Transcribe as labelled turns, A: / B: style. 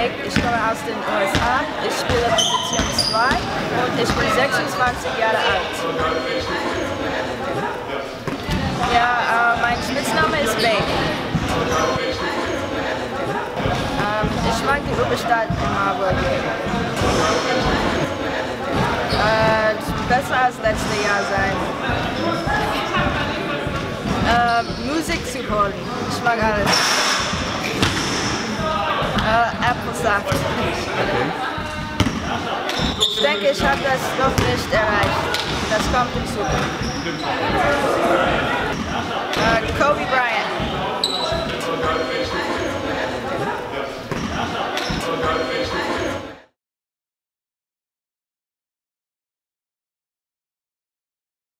A: Blake, ich komme aus den USA, ich spiele Position 2 und ich bin 26 Jahre alt. Ja, mein Spitzname ist Blake. Ich mag die Oberstadt in Marburg. Besser als letztes Jahr sein. Musik zu hören. Ich mag alles. Apfelsaft. Ich denke, ich habe das noch nicht erreicht. Das kommt in Zukunft. Kobe Bryant.